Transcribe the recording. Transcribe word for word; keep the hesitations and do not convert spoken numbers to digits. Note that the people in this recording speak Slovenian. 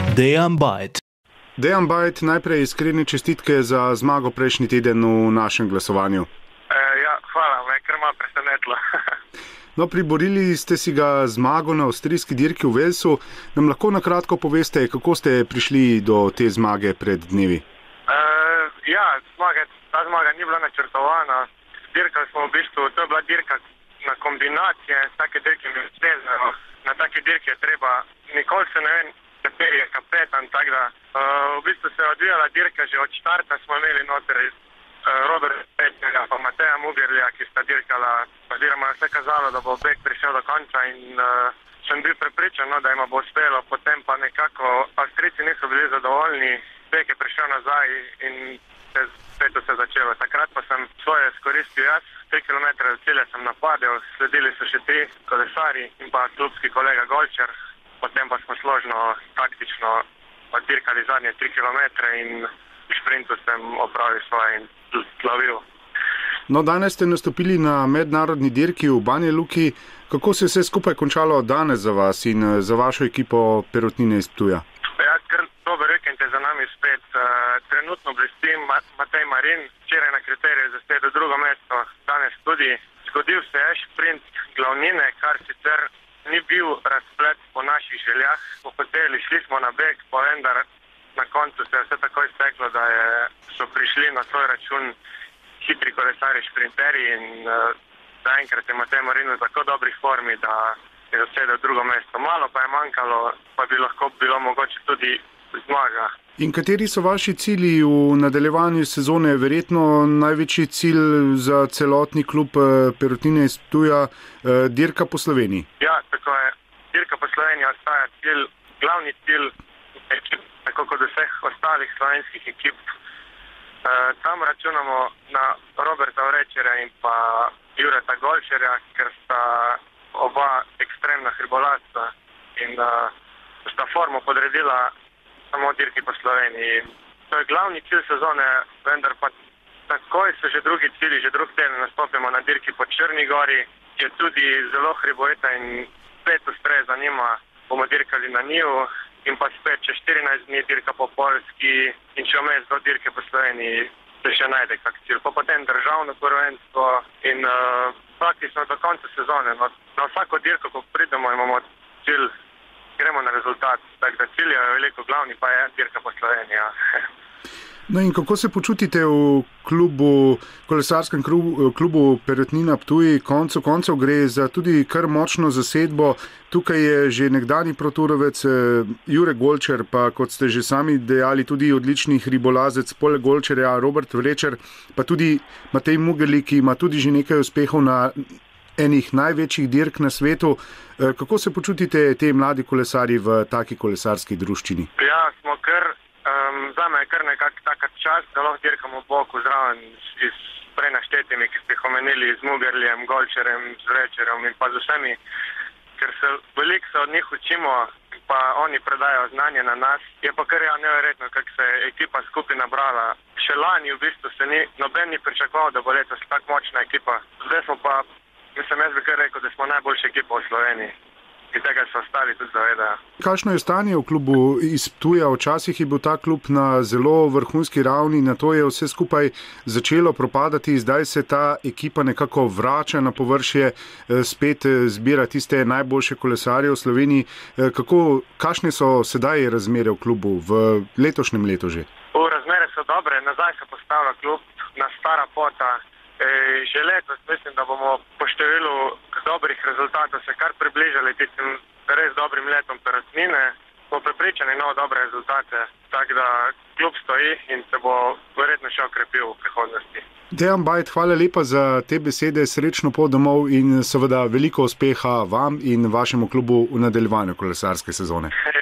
Dejan Bajt. Dejan Bajt, najprej iskrene čestitke za zmago prejšnji teden v našem glasovanju. E, ja, hvala, me je kar malo presenetilo. No, priborili ste si ga zmago na avstrijski dirki v Walesu. Nam lahko na kratko poveste, kako ste prišli do te zmage pred dnevi? E, ja, zmage, ta zmaga ni bila načrtovana. Dirkali smo v bistvu, to je bila dirka na kombinacije, take dirke mi ustrezajo. Na take dirke je treba, nikoli se ne vem, kateri je kapetan, tako da uh, v bistvu se je odvijala dirka, že od štarta smo imeli noter uh, Robert Petnega pa Mateja Mugerlja, ki sta dirkala, oziroma se je kazalo, da bo beg prišel do konca in uh, sem bil prepričan, no, da ima bo uspelo, potem pa nekako Avstrijci niso bili zadovoljni, beg je prišel nazaj in se, spet se začelo. Takrat pa sem svoje skoristil jaz, tri kilometre do cilja sem napadel, sledili so še tri kolesari in pa klubski kolega Golčer. Potem pa smo složno, taktično oddirkali zadnje tri kilometre in v šprintu sem opravil svoje in slavil. No, danes ste nastopili na mednarodni dirki v Banja Luki. Kako se je vse skupaj končalo danes za vas in za vašo ekipo Perutnine iz Ptuja? Ja, kar dober vikend je za nami spet. Uh, trenutno blesti Matej Marin, včeraj na kriteriju zasedel drugo mesto, danes tudi. Zgodil se je šprint glavnine, kar sicer ni bil razplet po naših željah. Po hoteli šli smo na beg, pa vendar na koncu se je vse tako izteklo, da je, so prišli na svoj račun hitri kolesari šprinterji in uh, zaenkrat je Matej Marin v tako dobrih formi, da je zasedel drugo mesto. Malo pa je manjkalo, pa bi lahko bilo mogoče tudi zmaga. In kateri so vaši cilji v nadaljevanju sezone? Verjetno največji cilj za celotni klub Perutnine iz Ptuja, dirka po Sloveniji. Ja, tako je. Dirka po Sloveniji ostaja cilj, glavni cilj, tako kot vseh ostalih slovenskih ekip. Tam računamo na Roberta Vrečerja in pa Jureta Golčerja, ker sta oba ekstremna hribolazca in sta formo podredila samo dirki po Sloveniji. To je glavni cilj sezone, vendar pa takoj so že drugi cilji, že drug teden nastopimo na dirki po Črni gori, ki je tudi zelo hribovita in spet ustreza njima, bomo dirkali na njiju in pa spet čez štirinajst dni dirka po Poljski in če vmes do dirke po Sloveniji se še najde kak cilj. Pa potem državno prvenstvo in uh, praktično do konca sezone. No, na vsako dirko, ko pridemo, imamo cilj, gremo na rezultat, tako da cilj je veliko, glavni pa je dirka po Sloveniji. Ja. No in kako se počutite v klubu, kolesarskem klubu, klubu Perutnina Ptuj? Koncu koncev gre za tudi kar močno zasedbo. Tukaj je že nekdani proturovec Jure Golčer, pa kot ste že sami dejali, tudi odlični hribolazec poleg Golčerja Robert Vrečer, pa tudi Matej Mugerli, ki ima tudi že nekaj uspehov na enih največjih dirk na svetu. Kako se počutite te mladi kolesarji v taki kolesarski druščini? Ja, smo kar, um, zame je kar nekak taka čast, da lahko dirkamo boku zraven s prej naštetimi, ki ste jih omenili, z Mugerljem, Golčerjem, z Vrečerjem in pa z vsemi, ker se veliko se od njih učimo, pa oni predajo znanje na nas. Je pa kar ja neverjetno, kako se je ekipa skupaj nabrala. Še lani v bistvu se ni, noben ni pričakoval, da bo letos tako močna ekipa. Zdaj smo pa, mislim, jaz bi kar rekel, da smo najboljša ekipa v Sloveniji. In tega se ostali tudi zavedajo. Kakšno je stanje v klubu iz Ptuja? Včasih je bil ta klub na zelo vrhunski ravni, na to je vse skupaj začelo propadati, zdaj se ta ekipa nekako vrača na površje, spet zbira tiste najboljše kolesarje v Sloveniji. Kako, kakšne so sedaj razmere v klubu v letošnjem letu že? O, razmere so dobre, nazaj se postavlja klub na stara pota. E, že letos mislim, da bomo po številu dobrih rezultatov se kar približali tistim res dobrim letom Perutnine. Smo prepričani na dobre rezultate, tako da klub stoji in se bo verjetno še okrepil v prihodnosti. Dejan Bajt, hvala lepa za te besede, srečno pot domov in seveda veliko uspeha vam in vašemu klubu v nadaljevanju kolesarske sezone.